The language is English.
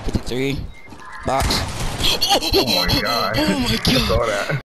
53. Box. Oh my god. Oh my I saw god. that.